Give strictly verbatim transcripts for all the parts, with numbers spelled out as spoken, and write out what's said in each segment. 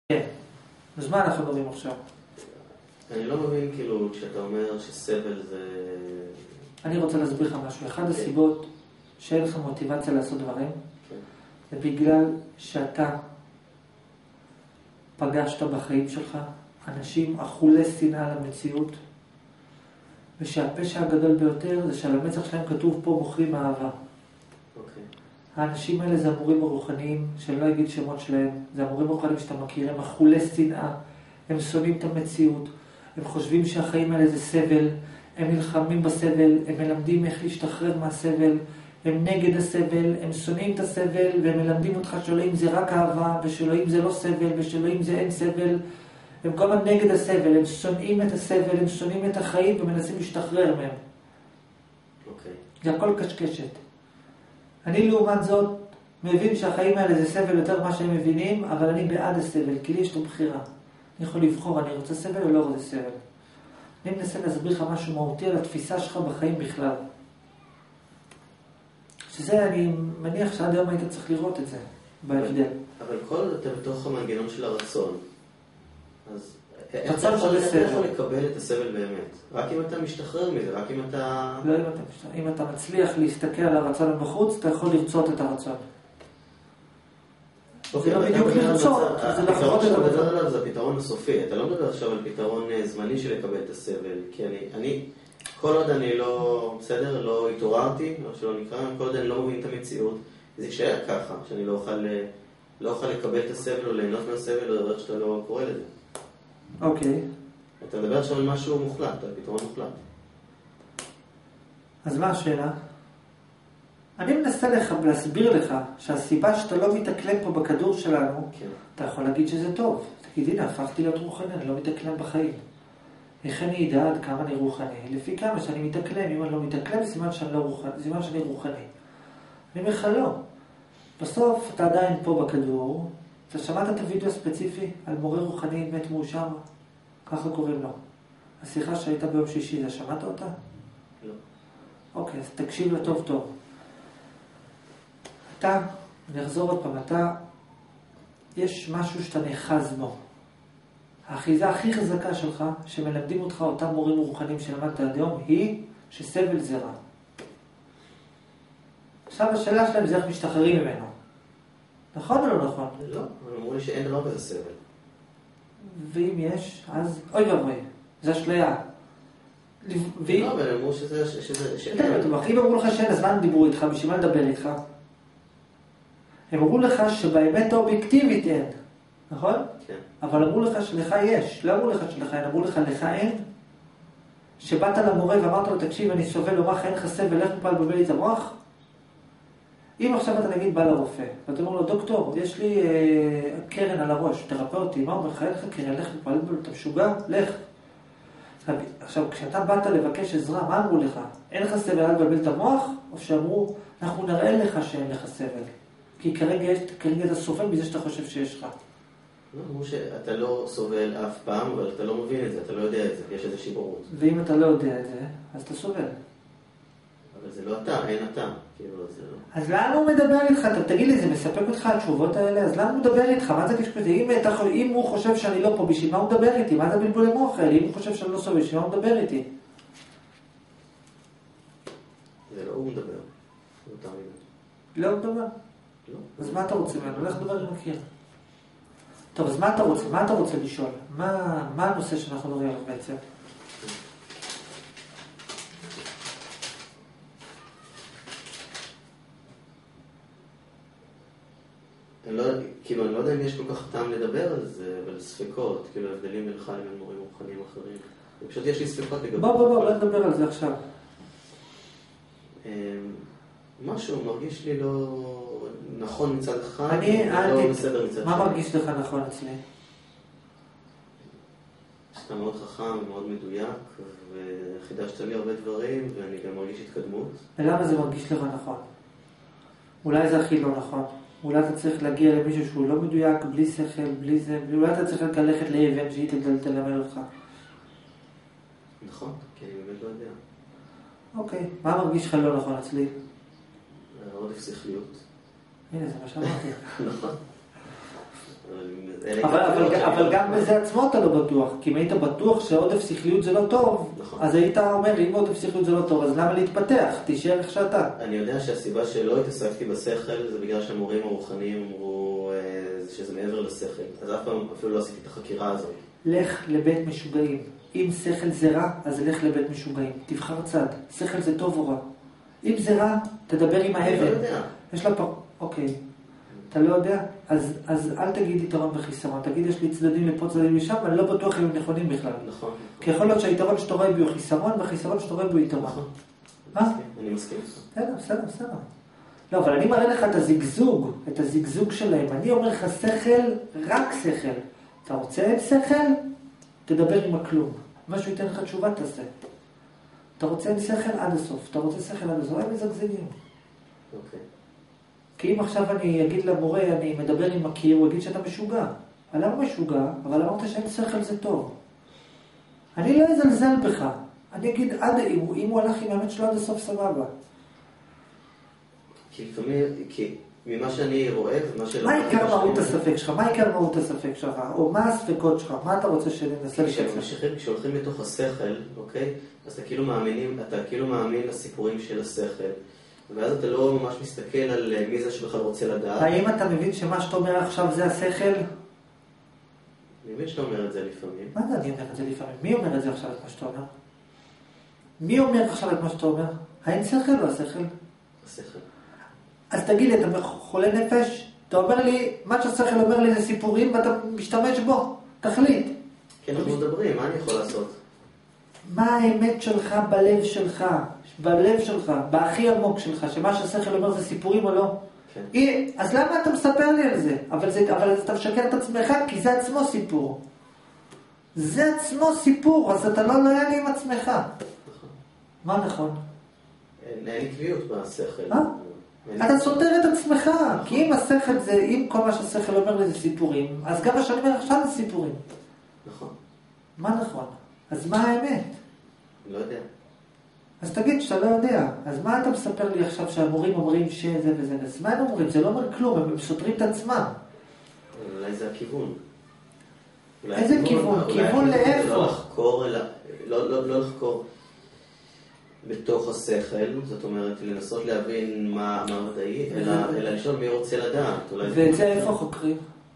כן. אז מה אנחנו מדברים עכשיו? אני לא מבין, כאילו, כשאתה אומר שסבל זה... אני רוצה להסביר לך משהו. אחד הסיבות שאין לך מוטיבציה לעשות דברים, זה בגלל שאתה פגשת בחיים שלך אנשים אכולי שנאה למציאות, ושהפשע הגדול ביותר זה שעל המצח שלהם כתוב פה מוכרים אהבה. אוקיי. האנשים האלה זה המורים הרוחניים, שאני לא אגיד שמות שלהם, זה המורים הרוחניים שאתה מכיר, הם אכולי שנאה, הם שונאים את המציאות, הם חושבים שהחיים האלה זה סבל, הם נלחמים בסבל, הם מלמדים איך להשתחרר מהסבל, הם נגד הסבל, הם שונאים את הסבל, והם מלמדים אותך שאלוהים זה רק אהבה, ושאלוהים זה לא סבל, ושאלוהים זה אין סבל. הם כל הזמן נגד הסבל, הם שונאים את הסבל, הם שונאים את החיים ומנסים להשתחרר מהם. אוקיי. זה הכל קשקשת. אני לעומת זאת מבין שהחיים האלה זה סבל יותר ממה שהם מבינים, אבל אני בעד הסבל, כי לי יש לו בחירה. אני יכול לבחור, אני רוצה סבל או לא רוצה סבל. אני מנסה להסביר לך משהו מהותי על התפיסה שלך בחיים בכלל. שזה אני מניח שעד היום היית צריך לראות את זה, בהבדל. אבל כל עוד אתה בתוך המנגנון של הרצון, אז איך רצון אתה של יכול הסבל. יכול לקבל את הסבל באמת? רק אם אתה משתחרר מזה, רק אם אתה... לא אם אתה משתחרר. אם אתה מצליח להסתכל על הרצון מבחוץ, אתה יכול לרצות את הרצון. אוקיי, זה לא אבל בדיוק אתה מדבר על לרצות, מצב- זה לחוות הפתרון את שאתה מדבר הרצון. עליו זה הפתרון הסופי. אתה לא מדבר עכשיו על פתרון אה, זמני של לקבל את הסבל, כי אני, אני, כל עוד אני לא, בסדר, לא התעוררתי, או שלא נקרא, כל עוד אני לא מבין את המציאות, זה יישאר ככה, שאני לא אוכל, אה, לא אוכל לקבל את הסבל או ליהנות מהסבל, או דבר שאתה לא קורא לזה. אוקיי. אתה מדבר עכשיו על משהו מוחלט, על פתרון מוחלט. אז מה השאלה? אני מנסה לך להסביר לך שהסיבה שאתה לא מתאקלם פה בכדור שלנו, כן. אתה יכול להגיד שזה טוב. תגיד, הנה, הפכתי להיות רוחני, אני לא מתאקלם בחיים. איך אני אדע עד כמה אני רוחני? לפי כמה שאני מתאקלם, אם אני לא מתאקלם, סימן שאני, לא רוחני, סימן שאני רוחני. אני אומר לך לא. בסוף אתה עדיין פה בכדור, אתה שמעת את הוידאו הספציפי על מורה רוחני מת מאושר? ככה קוראים לו. השיחה שהייתה ביום שישי, זה שמעת אותה? לא. אוקיי, אז תקשיב לה טוב טוב. אתה, אני אחזור עוד פעם, אתה, יש משהו שאתה נאחז בו. האחיזה הכי חזקה שלך, שמלמדים אותך אותם מורים רוחניים שלמדת עד היום, היא שסבל זה רע. עכשיו השאלה שלהם זה איך משתחררים ממנו. נכון או לא נכון? לא, אבל אמרו לי שאין דבר כזה סבל. ואם יש, אז אוי ואבוי, זה אשליה. ואם... לא, אבל אמרו שזה... שזה... אם אמרו לך שאין, אז מה הם דיברו איתך? בשביל מה לדבר איתך? הם אמרו לך שבאמת האובייקטיבית אין, נכון? כן. אבל אמרו לך שלך יש, לא אמרו לך שלך אין, אמרו לך לך אין. שבאת למורה ואמרת לו, תקשיב, אני סובל, הוא אמר, אין לך סבל, לך מפה לבלבל לי את המוח? אם עכשיו אתה נגיד בא לרופא, ואתה אומר לו, דוקטור, יש לי אה, קרן על הראש, תרפא אותי, מה אומר לך, אין לך קרן, לך מפה לבלבל, אתה משוגע? לך. עכשיו, כשאתה באת לבקש עזרה, מה אמרו לך? אין לך סבל, אל תבלבל את המוח? או שאמרו, אנחנו נראה לך שאין לך סבל. כי כרגע, יש, כרגע אתה סובל מזה שאתה חושב שיש לך. לא, אמרו שאתה לא סובל אף פעם, אבל אתה לא מבין את זה, אתה לא יודע את זה, יש איזושהי בורות. ואם אתה לא יודע את זה, אז אתה סובל. אבל זה לא אתה, אין אתה. כאילו, זה לא... אז למה הוא מדבר איתך? אתה תגיד לי, זה מספק אותך התשובות האלה? אז למה הוא מדבר איתך? מה זה קשקוש? אם, אם הוא חושב שאני לא פה, בשביל מה הוא מדבר איתי? מה זה בלבולי מוח האלה? אם הוא חושב שאני לא סובל, בשביל מה הוא מדבר איתי? זה לא הוא מדבר. זה אותה מילה. לא הוא מדבר. לא. אז מה אתה רוצה ממנו? הולך לדבר עם הקיר. טוב, אז מה אתה רוצה? מה אתה רוצה לשאול? מה, מה הנושא שאנחנו נראה עליו בעצם? אני לא, כאילו, אני לא יודע אם יש כל כך טעם לדבר על זה, אבל ספקות, כאילו, הבדלים בינך לבין מורים רוחניים אחרים. פשוט יש לי ספקות לגבי... בוא, בוא, בוא, בוא נדבר על זה עכשיו. משהו מרגיש לי לא נכון מצד אחד, אני, ולא בסדר מצד שני. מה מרגיש לך נכון אצלי? שאתה מאוד חכם ומאוד מדויק, וחידשת לי הרבה דברים, ואני גם מרגיש התקדמות. ולמה זה מרגיש לך נכון? אולי זה הכי לא נכון. אולי אתה צריך להגיע למישהו שהוא לא מדויק, בלי שכל, בלי זה, אולי אתה צריך ללכת לאבן שהיא תלמד אותך. נכון, כי אני באמת לא יודע. אוקיי, מה מרגיש לך לא נכון אצלי? עודף שכליות. הנה, זה מה שאמרתי. נכון. אבל, אבל, אבל גם בזה עצמו אתה לא בטוח, כי אם היית בטוח שעודף שכליות זה לא טוב, נכון. אז היית אומר, אם עודף שכליות זה לא טוב, אז למה להתפתח? תישאר איך שאתה. אני יודע שהסיבה שלא התעסקתי בשכל זה בגלל שהמורים הרוחניים אמרו שזה מעבר לשכל, אז אף פעם אפילו לא עשיתי את החקירה הזאת. לך לבית משוגעים. אם שכל זה רע, אז לך לבית משוגעים. תבחר צד. שכל זה טוב או רע. אם זה רע, תדבר עם האבן. אני לא יודע. יש לה פה... אוקיי. אתה לא יודע? אז, אז אל תגיד יתרון וחיסרון. תגיד, יש לי צדדים לפה, צדדים לשם, ואני לא בטוח אם הם נכונים בכלל. נכון. כי יכול להיות שהיתרון שאתה רואה בי הוא חיסרון, והחיסרון שאתה רואה בי הוא יתרון. נכון. מה? אני מסכים. בסדר, בסדר, בסדר. לא, אבל אני מראה לך את הזיגזוג, את הזיגזוג שלהם. אני אומר לך שכל, רק שכל. אתה רוצה אין שכל? תדבר עם הכלום. משהו ייתן לך תשובה, תעשה. אתה רוצה אין שכל עד הסוף. אתה רוצה שכל עד הסוף, הם מזגזגים. אוקיי. כי אם עכשיו אני אגיד למורה, אני מדבר עם הקיר, הוא יגיד שאתה משוגע. אני לא משוגע, אבל אמרת שאין שכל זה טוב. אני לא אזלזל בך. אני אגיד, עד, אם, אם הוא הלך עם האמת שלו עד הסוף, סבבה. כי לפעמים, כי ממה שאני רואה, ומה שלא... מה עיקר מהות הספק שלך? מה עיקר מהות הספק שלך? או מה הספקות שלך? מה אתה רוצה שננסה לשאול? כשהולכים לתוך השכל, אוקיי? אז אתה כאילו מאמינים, אתה כאילו מאמין לסיפורים של השכל. ואז אתה לא ממש מסתכל על מי זה שבכלל רוצה לדעת. האם אתה מבין שמה שאתה אומר עכשיו זה השכל? אני מבין שאתה אומר את זה לפעמים. מה זה אני אומר את זה לפעמים? מי אומר את זה עכשיו את מה שאתה אומר? מי אומר עכשיו את מה שאתה אומר? האין שכל או השכל? השכל. אז תגיד לי, אתה חולה נפש? אתה אומר לי, מה שהשכל אומר לי זה סיפורים ואתה משתמש בו. תחליט. כן, אנחנו מדברים, מה אני יכול לעשות? מה האמת שלך בלב שלך? בלב שלך, בהכי עמוק שלך, שמה שהשכל אומר זה סיפורים או לא? כן. היא, אז למה אתה מספר לי על זה? אבל, זה, אבל אתה משקר את עצמך, כי זה עצמו סיפור. זה עצמו סיפור, אז אתה לא לויאלי עם עצמך. נכון. מה נכון? אין לי קביעות בשכל. אה? אתה סותר את עצמך, כי אם השכל זה, אם כל מה שהשכל אומר לי זה סיפורים, אז גם מה שאני אומר עכשיו זה סיפורים. נכון. מה נכון? אז מה האמת? לא יודע. אז תגיד שאתה לא יודע. אז מה אתה מספר לי עכשיו שהמורים אומרים שזה וזה? אז מה הם אומרים? זה לא אומר כלום, הם סותרים את עצמם. אולי זה הכיוון. איזה כיוון? כיוון לאיפה? לא לחקור, לא לחקור בתוך השכל, זאת אומרת, לנסות להבין מה מדעי, אלא לשאול מי רוצה לדעת. ואת זה איפה חוקרים?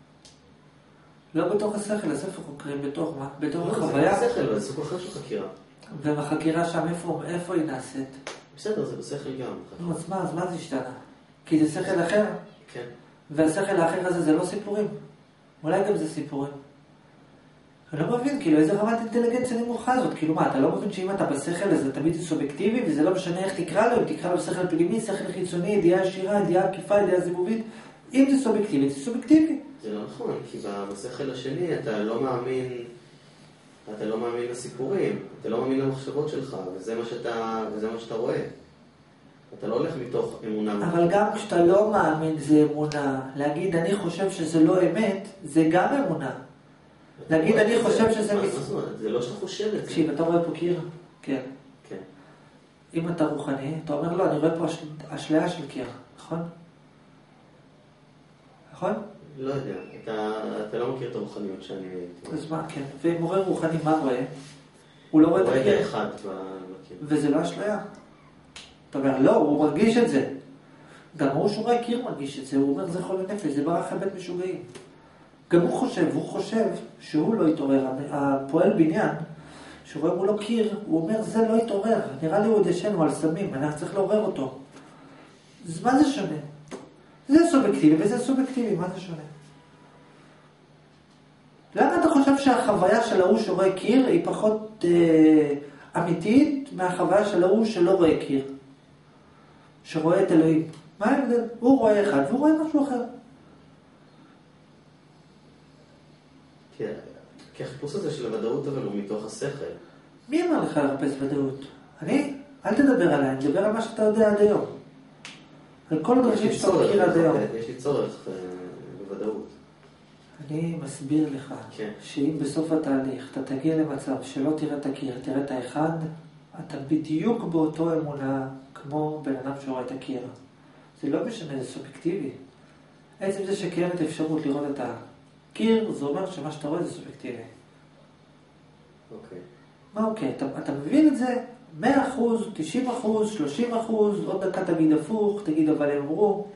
לא בתוך השכל, אז איפה חוקרים? בתוך מה? בתוך החוויה? זה בשכל, זה סוג אחר של חקירה. ובחקירה שם, איפה, איפה היא נעשית? בסדר, זה בשכל גם. אז מה, אז מה זה השתנה? כי זה שכל אחר? כן. והשכל האחר הזה זה לא סיפורים? אולי גם זה סיפורים. אני לא מבין, כאילו, איזה רמת אינטליגנציה נמוכה הזאת? כאילו מה, אתה לא מבין שאם אתה בשכל הזה תמיד זה סובייקטיבי, וזה לא משנה איך תקרא לו, אם תקרא לו שכל פנימי, שכל חיצוני, ידיעה ישירה, ידיעה עקיפה, ידיעה זיבובית, אם זה סובייקטיבי, זה סובייקטיבי. זה לא נכון, כי בשכל השני אתה לא מאמין, אתה לא מאמין לסיפורים, אתה לא מאמין למחשבות שלך, וזה מה שאתה, וזה מה שאתה רואה. אתה לא הולך מתוך אמונה. אבל גם כשאתה לא מאמין זה אמונה. להגיד אני חושב שזה לא אמת, זה גם אמונה. להגיד אני חושב שזה... מה זאת אומרת? זה לא שאתה חושב את זה. תקשיב, אתה רואה פה קיר? כן. כן. אם אתה רוחני, אתה אומר לא, אני רואה פה אשליה של קיר, נכון? נכון? לא יודע, אתה, אתה לא מכיר את הרוחניות שאני... אז מה, כן. ומורה רוחני, מה רואה? הוא לא רואה את הקיר. הוא רואה את האחד בקיר. וזה לא אשליה. אתה אומר, לא, הוא מרגיש את זה. גם הוא שורי קיר מרגיש את זה, הוא אומר, זה חולה נפש, זה ברח לבית משוגעים. גם הוא חושב, הוא חושב שהוא לא יתעורר. הפועל בניין, שרואה מולו קיר, הוא אומר, זה לא יתעורר. נראה לי הוא עוד ישן, הוא על סמים, אני צריך לעורר אותו. אז מה זה שונה? זה סובייקטיבי וזה סובייקטיבי, מה זה שונה? למה אתה חושב שהחוויה של ההוא שרואה קיר היא פחות אה, אמיתית מהחוויה של ההוא שלא רואה קיר? שרואה את אלוהים. מה ההבדל? הוא רואה אחד והוא רואה משהו אחר. כן, כי החיפוש הזה של הוודאות אבל הוא מתוך השכל. מי אמר לך לחפש ודאות? אני? אל תדבר עליי, אני מדבר על מה שאתה יודע עד היום. על כל הדרכים שאתה מכיר עד היום. יש לי צורך בוודאות. אני מסביר לך כן. שאם בסוף התהליך אתה תגיע למצב שלא תראה את הקיר, תראה את האחד, אתה בדיוק באותו אמונה כמו בן אדם שרואה את הקיר. זה לא משנה, זה סובייקטיבי. עצם זה שקיימת אפשרות לראות את קיר, זה אומר שמה שאתה רואה זה סובייקטיבי. אוקיי. מה אוקיי? אתה, אתה מבין את זה? מאה אחוז, תשעים אחוז, שלושים אחוז, עוד דקה תגיד הפוך, תגיד אבל הם אמרו.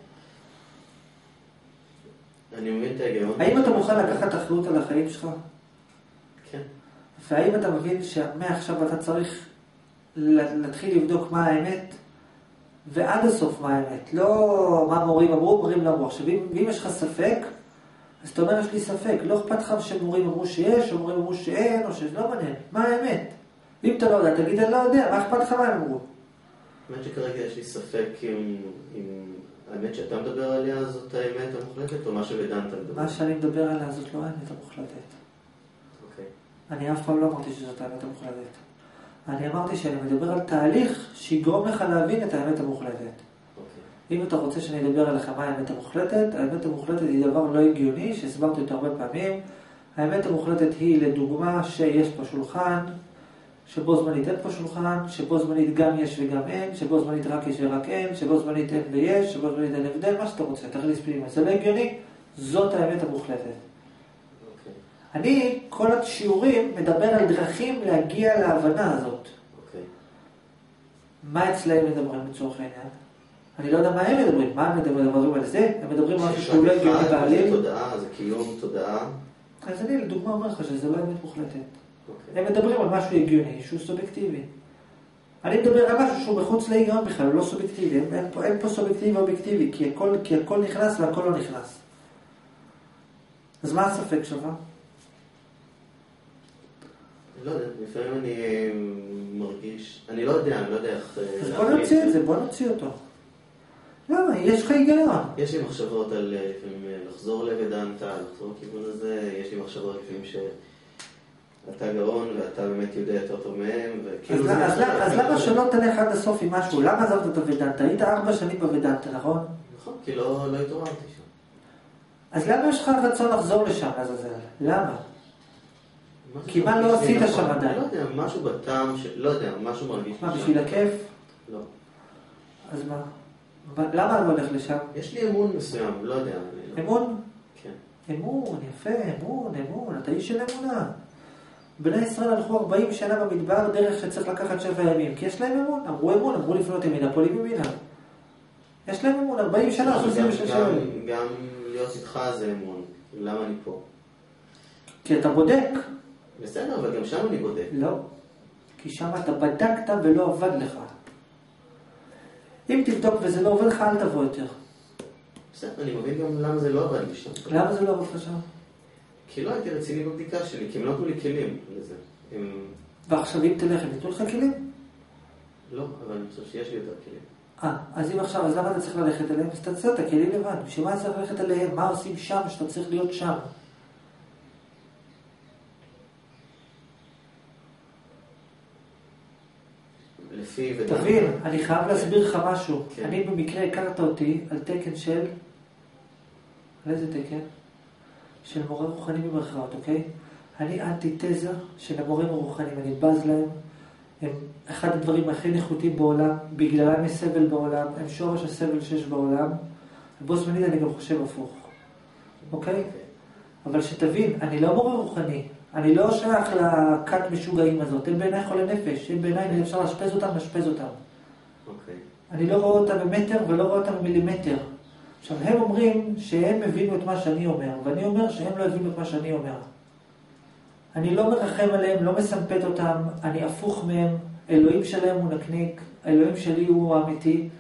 אני מבין את ההיגיון. האם אתה מוכן לקחת אחריות על החיים שלך? כן. והאם אתה מבין שמעכשיו אתה צריך להתחיל לבדוק מה האמת? ועד הסוף מה האמת? לא מה מורים אמרו, מורים לא אמרו. עכשיו, ואם יש לך ספק, אז אתה אומר, יש לי ספק. לא אכפת לך שמורים אמרו שיש, או מורים אמרו שאין, או שזה לא מעניין. מה האמת? אם אתה לא יודע, תגיד, אני לא יודע, מה אכפת לך מה הם אמרו? האמת שכרגע יש לי ספק אם, אם האמת שאתה מדבר עליה זאת האמת המוחלטת, או מה שוודנת מדבר? מה שאני מדבר עליה זאת לא האמת המוחלטת. אוקיי. אני אף פעם לא אמרתי שזאת האמת המוחלטת. אני אמרתי שאני מדבר על תהליך שיגרום לך להבין את האמת המוחלטת. אוקיי. אם אתה רוצה שאני אדבר עליך מה האמת המוחלטת, האמת המוחלטת היא דבר לא הגיוני, שהסברתי אותו הרבה פעמים. האמת המוחלטת היא לדוגמה שיש פה שולחן, שבו זמנית אין פה שולחן, שבו זמנית גם יש וגם אין, שבו זמנית רק יש ורק אין, שבו זמנית אין ויש, שבו זמנית אין הבדל, מה שאתה רוצה, תכניס פנימה. זה לא הגיוני, זאת האמת המוחלטת. אוקיי. אני, כל השיעורים, מדבר על דרכים להגיע להבנה הזאת. אוקיי. מה אצלהם מדברים לצורך העניין? אני לא יודע מה הם מדברים. מה הם מדברים על זה? הם מדברים על משהו שהוא לא הגיוני בעליל. זה תודעה, זה קיום תודעה. אז אני לדוגמה אומר לך שזה לא אמת מוחלטת. אוקיי. הם מדברים על משהו הגיוני, שהוא סובייקטיבי. אני מדבר על משהו שהוא מחוץ להיגיון בכלל, הוא לא סובייקטיבי. אין, אין, פה, אין פה סובייקטיבי ואובייקטיבי, כי הכל, כי הכל נכנס והכל לא נכנס. אז מה הספק שלך? לא יודע, לפעמים אני מרגיש, אני לא יודע, אני לא יודע איך... אז בוא נוציא את זה, בוא נוציא אותו. למה? יש לך היגיון. יש לי מחשבות על לפעמים לחזור לוודנטה, לחזור לכיוון הזה, יש לי מחשבות לפעמים שאתה גאון ואתה באמת יודע יותר טוב מהם, וכאילו זה... אז למה שלא תלך עד הסוף עם משהו? למה עזבת את הוודנטה? היית ארבע שנים בוודנטה, נכון? נכון, כי לא התעוררתי שם. אז למה יש לך רצון לחזור לשם, לעזאזל? למה? כי מה לא עשית שם עדיין? לא יודע, משהו בטעם, לא יודע, משהו מרגיש... מה, בשביל הכיף? לא. אז מה? למה אני הולך לשם? יש לי אמון מסוים, לא יודע. אמון? כן. אמון, יפה, אמון, אמון, אתה איש של אמונה. בני ישראל הלכו ארבעים שנה במדבר דרך שצריך לקחת שבע ימים, כי יש להם אמון, אמרו אמון, אמרו לפנות ימינה, פועלים ימינה. יש להם אמון, ארבעים שנה, עושים בשביל שבע ימים. גם להיות איתך זה אמון, למה אני פה? כי אתה בודק. בסדר, אבל גם שם אני בודק. לא, כי שם אתה בדקת ולא עבד לך. אם תבדוק וזה לא עובד לך, אל תבוא יותר. בסדר, אני מבין גם למה זה לא עבד לי שם. למה זה לא עבד לך שם? כי לא הייתי רציני בבדיקה שלי, כי הם לא נתנו לי כלים לזה. הם... ועכשיו אם תלך, הם ייתנו לך כלים? לא, אבל אני חושב שיש לי יותר כלים. אה, אז אם עכשיו, אז למה אתה צריך ללכת אליהם? אז תעשה את הכלים לבד. בשביל מה צריך ללכת אליהם? מה עושים שם שאתה צריך להיות שם? לפי ודאי. תבין, אני חייב להסביר לך משהו. כן. אני במקרה הכרת אותי על תקן של... על איזה תקן? של מורה רוחני במרכאות, אוקיי? אני אנטי-תזה של המורים הרוחניים, אני בז להם. הם אחד הדברים הכי נחותים בעולם, בגללם יש סבל בעולם, הם שורש הסבל שיש בעולם. ובו זמנית אני גם חושב הפוך. אוקיי? אבל שתבין, אני לא מורה רוחני. אני לא שייך לכת משוגעים הזאת. הם בעיניי חולי נפש. הם בעיניי, אם אפשר להשפז אותם, להשפז אותם. אוקיי. אני לא רואה אותם במיטר ולא רואה אותם במילימטר. עכשיו, הם אומרים שהם הבינו את מה שאני אומר, ואני אומר שהם לא הבינו את מה שאני אומר. אני לא מרחם עליהם, לא מסמפת אותם, אני הפוך מהם, אלוהים שלהם הוא נקניק, האלוהים שלי הוא האמיתי.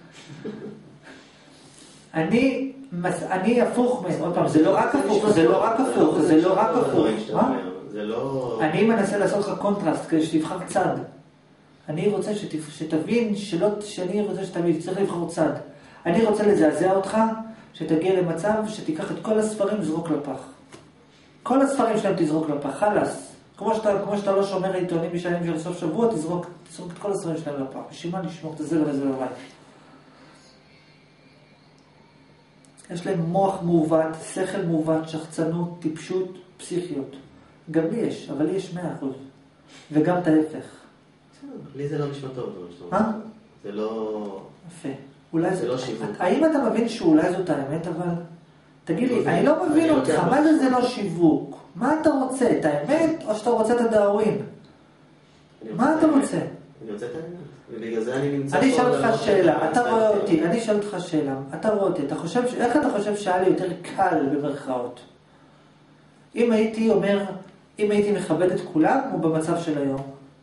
אני, אני הפוך מהם, עוד פעם, זה לא רק הפוך, זה לא רק הפוך, זה לא רק הפוך. זה לא... אני מנסה לעשות לך קונטרסט, כדי שתבחר צד. אני רוצה שתבין, שלא, שאני רוצה שתבין, צריך לבחור צד. אני רוצה לזעזע אותך, שתגיע למצב שתיקח את כל הספרים וזרוק לפח. כל הספרים שלהם תזרוק לפח, חלס. כמו שאתה, כמו שאתה לא שומר עיתונים בשנים של סוף שבוע, תזרוק, תזרוק את כל הספרים שלהם לפח. בשביל מה נשמור את זה ולזה בבית? יש להם מוח מעוות, שכל מעוות, שחצנות, טיפשות, פסיכיות. גם לי יש, אבל לי יש מאה אחוז. וגם את ההפך. לי זה לא נשמע טוב. מה? זה לא... יפה. אולי זה לא שיווק. האם אתה מבין שאולי זאת האמת, אבל תגיד לי, אני לא מבין אותך, מה זה זה לא שיווק? מה אתה רוצה, את האמת או שאתה רוצה את הדאווין? מה אתה רוצה? אני רוצה את האמת, ובגלל זה אני נמצא פה. אני אשאל אותך שאלה, אתה רואה אותי, אני אשאל אותך שאלה, אתה רואה אותי, איך אתה חושב שהיה לי יותר קל במרכאות? אם הייתי אומר, אם הייתי מכבד את כולם, או במצב של היום?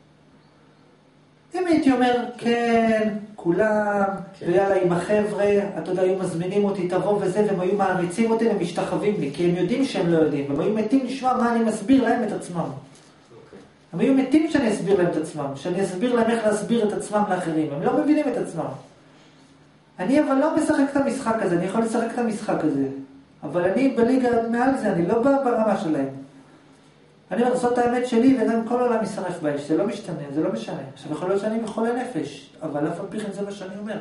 אם הייתי אומר, כן, כולם, ויאללה עם החבר'ה, אתה יודע, היו מזמינים אותי, תבוא וזה, והם היו מעריצים אותי ומשתחווים לי, כי הם יודעים שהם לא יודעים, והם היו מתים לשמוע מה אני מסביר להם את עצמם. הם היו מתים שאני אסביר להם את עצמם, שאני אסביר להם איך להסביר את עצמם לאחרים, הם לא מבינים את עצמם. אני אבל לא משחק את המשחק הזה, אני יכול לשחק את המשחק הזה, אבל אני בליגה מעל זה, אני לא בא ברמה שלהם. אני אומר, זאת האמת שלי, וגם כל העולם ישרף באש, זה לא משתנה, זה לא משנה. עכשיו, יכול להיות שאני מחולה נפש, אבל אף על פי כן זה מה שאני אומר.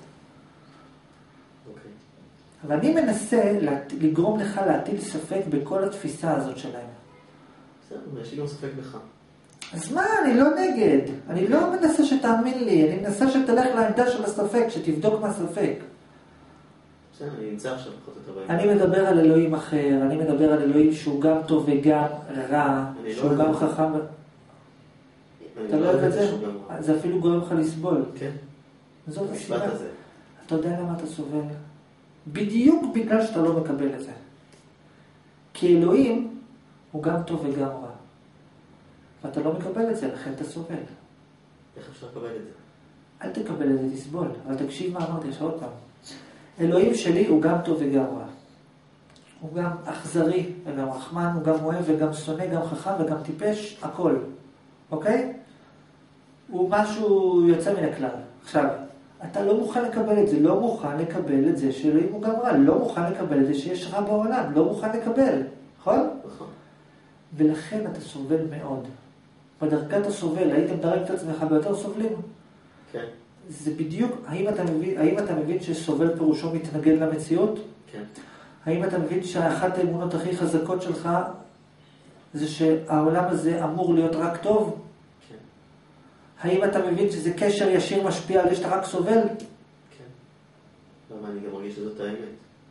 אוקיי. אבל אני מנסה לגרום לך להטיל ספק בכל התפיסה הזאת שלהם. בסדר, יש לי גם ספק בך. אז מה, אני לא נגד. אני לא מנסה שתאמין לי, אני מנסה שתלך לעמדה של הספק, שתבדוק מה ספק. בסדר, אני נמצא עכשיו פחות או יותר. אני מדבר על אלוהים אחר, אני מדבר על אלוהים שהוא גם טוב וגם רע, שהוא גם חכם. אתה לא אוהב את זה? זה אפילו גורם לך לסבול. כן. זאת הסיבה. אתה יודע למה אתה סובל? בדיוק בגלל שאתה לא מקבל את זה. כי אלוהים הוא גם טוב וגם רע. ואתה לא מקבל את זה, לכן אתה סובל. איך אפשר לקבל את זה? אל תקבל את זה, תסבול. אבל תקשיב מה אמרתי, עכשיו עוד פעם. אלוהים שלי הוא גם טוב וגם רע. הוא גם אכזרי וגם רחמן, הוא גם אוהב וגם שונא, גם חכם וגם טיפש, הכל. אוקיי? הוא משהו יוצא מן הכלל. עכשיו, אתה לא מוכן לקבל את זה, לא מוכן לקבל את זה שאלוהים הוא גם רע, לא מוכן לקבל את זה שיש רע בעולם, לא מוכן לקבל, נכון? נכון. ולכן אתה סובל מאוד. בדרכת אתה סובל, היית מדרג את עצמך ביותר סובלים? כן. זה בדיוק, האם אתה מבין, האם אתה מבין שסובל פירושו מתנגד למציאות? כן. האם אתה מבין שאחת האמונות הכי חזקות שלך זה שהעולם הזה אמור להיות רק טוב? כן. האם אתה מבין שזה קשר ישיר משפיע על זה שאתה רק סובל? כן. למה אני גם מרגיש שזאת האמת?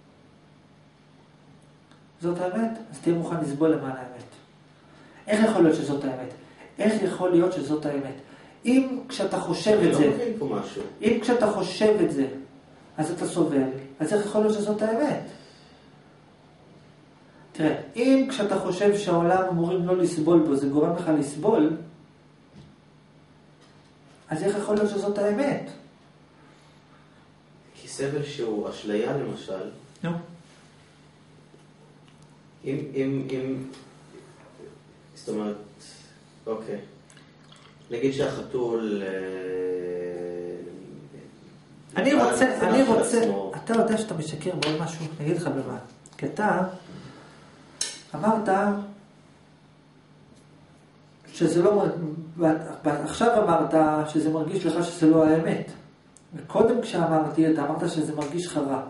זאת האמת? אז תהיה מוכן לסבול למען האמת. איך יכול להיות שזאת האמת? איך יכול להיות שזאת האמת? אם כשאתה חושב את זה, אני לא מבין פה משהו. אם כשאתה חושב את זה, אז אתה סובל, אז איך יכול להיות שזאת האמת? תראה, אם כשאתה חושב שהעולם אמורים לא לסבול בו, זה גורם לך לסבול, אז איך יכול להיות שזאת האמת? כי סבל שהוא אשליה למשל, נו. אם, אם, אם, זאת אומרת, אוקיי. נגיד שהחתול... אני רוצה, אני רוצה, אתה יודע שאתה משקר בעוד משהו, אני אגיד לך במה. כי אתה אמרת שזה לא, עכשיו אמרת שזה מרגיש לך שזה לא האמת. וקודם כשאמרתי, אתה אמרת שזה מרגיש לך רע.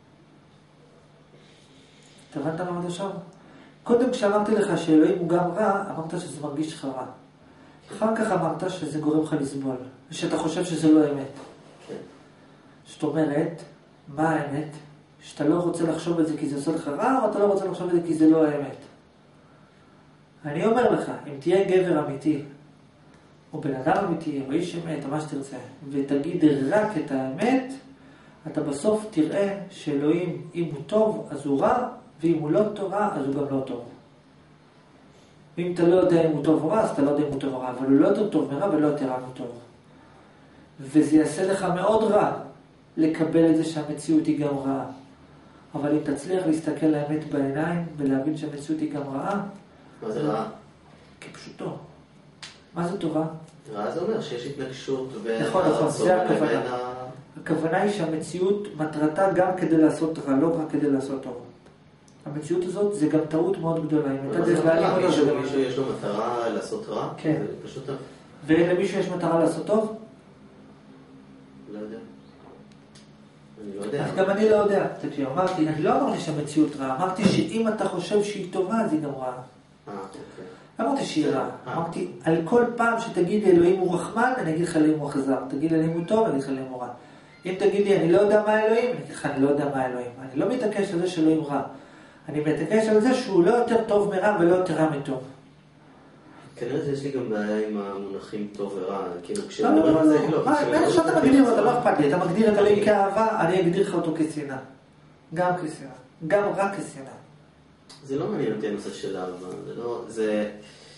אתה הבנת מה אמרת עכשיו? קודם כשאמרתי לך שאלוהים הוא גם רע, אמרת שזה מרגיש לך רע. אחר כך אמרת שזה גורם לך לסבול, ושאתה חושב שזה לא האמת. כן. זאת אומרת, מה האמת? שאתה לא רוצה לחשוב את זה כי זה עושה לך רע, או אתה לא רוצה לחשוב את זה כי זה לא האמת? אני אומר לך, אם תהיה גבר אמיתי, או בן אדם אמיתי, או איש אמת, או מה שתרצה, ותגיד רק את האמת, אתה בסוף תראה שאלוהים, אם הוא טוב, אז הוא רע, ואם הוא לא טוב רע, אז הוא גם לא טוב. ואם אתה לא יודע אם הוא טוב או רע, אז אתה לא יודע אם הוא טוב או רע, אבל הוא לא יותר טוב מרע ולא יותר רע מטוב. וזה יעשה לך מאוד רע לקבל את זה שהמציאות היא גם רעה. אבל אם תצליח להסתכל לאמת בעיניים ולהבין שהמציאות היא גם רעה... מה זה רעה? כפשוטו. מה זה טובה? רעה זה אומר שיש התנגשות בין... נכון, נכון, זה הכוונה. הכוונה היא שהמציאות מטרתה גם כדי לעשות רע, לא רק כדי לעשות טוב. המציאות הזאת זה גם טעות מאוד גדולה. מה זה רע? מישהו יש לו מטרה לעשות רע? כן. זה פשוט... ולמישהו יש מטרה לעשות טוב? לא יודע. אני לא יודע. אז גם אני לא יודע. תקשיב, אמרתי, אני לא אמרתי שהמציאות רעה, אמרתי שאם אתה חושב שהיא טובה, אז היא גם רעה. אה, אוקיי. אמרתי שהיא רעה. אמרתי, על כל פעם שתגיד לי אלוהים הוא רחמן, אני אגיד לך אלוהים הוא אכזר. תגיד לי אלוהים הוא טוב, אני אגיד לך אלוהים הוא רע. אם תגיד לי, אני לא יודע מה אלוהים, אני אגיד לך, אני לא יודע מה אלוהים. אני לא מתעקש על זה שאלוהים רע. אני מתעקש על זה שהוא לא יותר טוב מרע ולא יותר רע מטוב. כנראה שיש לי גם בעיה עם המונחים טוב ורע, כאילו לא, כשמדברים לא, על זה, לא, לא. לא. בין שאתה מגדיר אותו, לא אכפת לי, אתה מגדיר את אלוהים כאהבה, אני אגדיר לך אותו כשנאה. גם כשנאה. גם רק כשנאה. זה לא מעניין אותי הנושא של אהבה, זה לא, זה...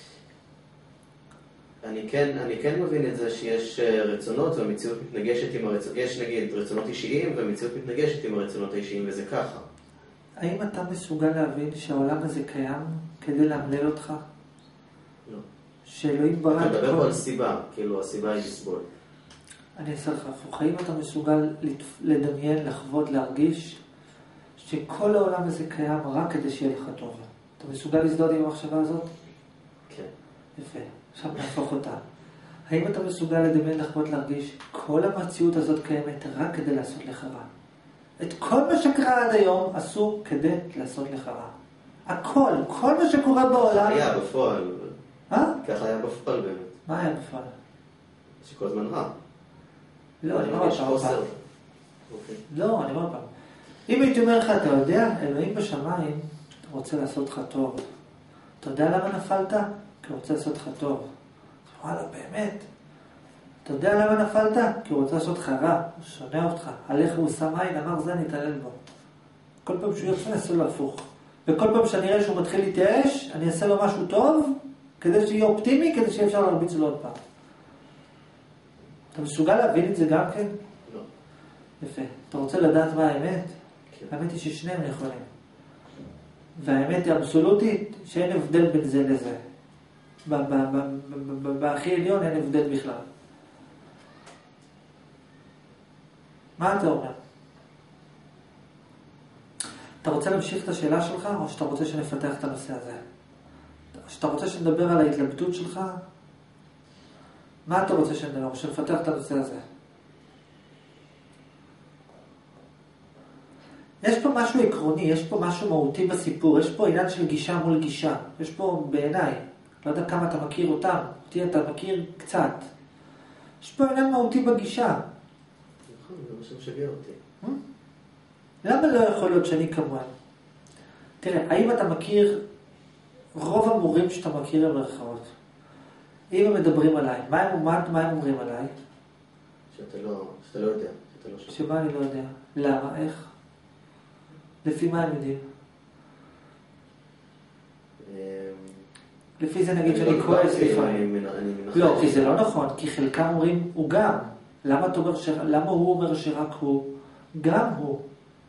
אני כן, אני כן מבין את זה שיש רצונות והמציאות מתנגשת עם הרצונות, יש נגיד רצונות אישיים והמציאות מתנגשת עם הרצונות האישיים וזה ככה. האם אתה מסוגל להבין שהעולם הזה קיים כדי לאמלל אותך? לא. שאלוהים ברא את אתה מדבר כל... פה על סיבה, כאילו הסיבה היא לסבול. אני אעשה לך הפוך. האם אתה מסוגל לדמיין, לחוות, להרגיש שכל העולם הזה קיים רק כדי שיהיה לך טוב? אתה מסוגל להזדהות עם המחשבה הזאת? כן. יפה. עכשיו נהפוך אותה. האם אתה מסוגל לדמיין, לחוות, להרגיש כל המציאות הזאת קיימת רק כדי לעשות לך רע? את כל מה שקרה עד היום עשו כדי לעשות לך רע. הכל, כל מה שקורה בעולם... היה בפועל. אה? ככה היה בפועל באמת. מה היה בפועל? שכל הזמן רע. לא, אני יש אומר חוסר. פעם. אוקיי. לא, אני אומר פעם. אם הייתי אומר לך, אתה יודע, אלוהים בשמיים רוצה לעשות לך טוב. אתה יודע למה נפלת? כי הוא רוצה לעשות לך טוב. וואלה, באמת. אתה יודע למה נפלת? כי הוא רוצה לעשות לך רע. הוא שונא אותך. עליך הוא שם עין, אמר זה, נתעלל בו. כל פעם שהוא יוצא, אני אעשה לו הפוך. וכל פעם שאני אראה שהוא מתחיל להתייאש, אני אעשה לו משהו טוב, כדי שיהיה אופטימי, כדי שיהיה אפשר להרביץ לו עוד פעם. אתה מסוגל להבין את זה גם כן? לא. יפה. אתה רוצה לדעת מה האמת? כן. האמת היא ששניהם יכולים. והאמת היא אבסולוטית, שאין הבדל בין זה לזה. בהכי עליון אין הבדל בכלל. מה אתה אומר? אתה רוצה להמשיך את השאלה שלך, או שאתה רוצה שנפתח את הנושא הזה? שאתה רוצה שנדבר על ההתלבטות שלך? מה אתה רוצה שנדבר? או שנפתח את הנושא הזה? יש פה משהו עקרוני, יש פה משהו מהותי בסיפור, יש פה עניין של גישה מול גישה. יש פה בעיניי, לא יודע כמה אתה מכיר אותם, אותי אתה מכיר קצת. יש פה עניין מהותי בגישה. נכון, זה מה שמשגע אותי. למה לא יכול להיות שאני כמוהם? תראה, האם אתה מכיר, רוב המורים שאתה מכיר הם מרכאות, אם הם מדברים עליי, מה הם, מה, מה הם אומרים עליי? שאתה לא, שאתה לא יודע, שאתה לא שם. שמה אני לא יודע. למה? איך? לפי מה הם יודעים? לפי זה נגיד שאני כועס לפעמים. לא, כי זה לא נכון, כי חלקם אומרים הוא גם. למה אתה אומר ש... למה הוא אומר שרק הוא? גם הוא.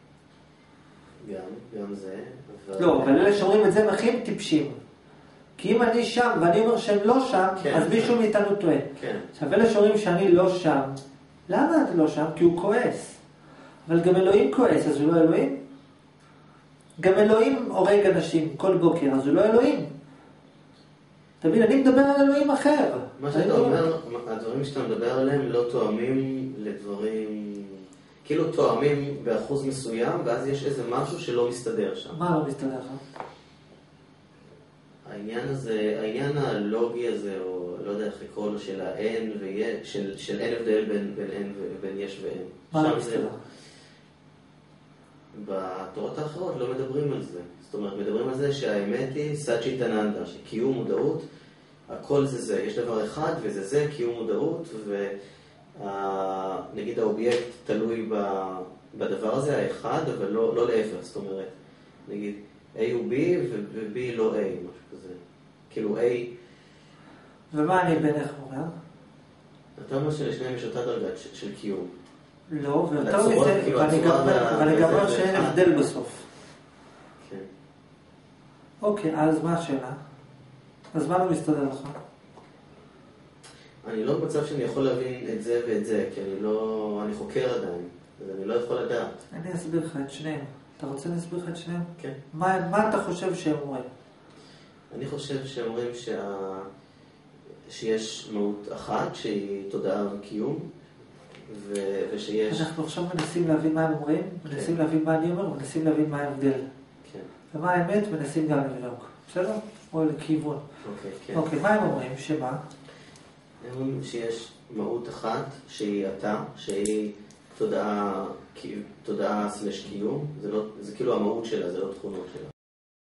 גם, גם זה. לא, אבל אלה שאומרים את זה הם הכי טיפשים. כי אם אני שם ואני אומר שהם לא שם, אז מישהו מאיתנו טועה. עכשיו אלה שאומרים שאני לא שם, למה אתה לא שם? כי הוא כועס. אבל גם אלוהים כועס, אז הוא לא אלוהים? גם אלוהים הורג אנשים כל בוקר, אז הוא לא אלוהים. תבין, אני מדבר על אלוהים אחר. מה שאתה אומר, הדברים שאתה מדבר עליהם לא תואמים לדברים, כאילו תואמים באחוז מסוים, ואז יש איזה משהו שלא מסתדר שם. מה לא מסתדר לך? העניין הזה, העניין הלוגי הזה, או לא יודע איך לקרוא לו, של האין ויש, של, של אין הבדל בין, בין אין ובין יש ואין. מה לא מסתדר? בתורות האחרות לא מדברים על זה. זאת אומרת, מדברים על זה שהאמת היא סאצ'יטננדה, שקיום מודעות, הכל זה זה. יש דבר אחד וזה זה, קיום מודעות, ונגיד האובייקט תלוי בדבר הזה, האחד, אבל לא, לא להפך. זאת אומרת, נגיד, A הוא B ו-B לא A, משהו כזה. כאילו A... ומה אני בינך אומר? אתה אומר שלשניהם יש אותה דרגה של קיום. לא, ויותר מזה, ואני גם אומר שאין הבדל בסוף. כן. אוקיי, אז מה השאלה? אז מה לא מסתדר לך? אני לא במצב שאני יכול להבין את זה ואת זה, כי אני לא... אני חוקר עדיין, אז אני לא יכול לדעת. אני אסביר לך את שניהם. אתה רוצה להסביר לך את שניהם? כן. מה, מה אתה חושב שהם אומרים? אני חושב שאומרים שה... שיש מהות אחת שהיא תודעה וקיום, ו... ושיש... אנחנו עכשיו מנסים להבין מה הם אומרים, כן. מנסים להבין מה אני אומר, מנסים להבין מה ההבדל. כן. ומה האמת, מנסים גם לבדוק. בסדר? או לכיוון. אוקיי, כן. אוקיי, מה הם אומרים? שמה? הם אומרים שיש מהות אחת שהיא אתה, שהיא תודעה, תודעה סלש קיום, זה, לא, זה כאילו המהות שלה, זה לא תכונות שלה.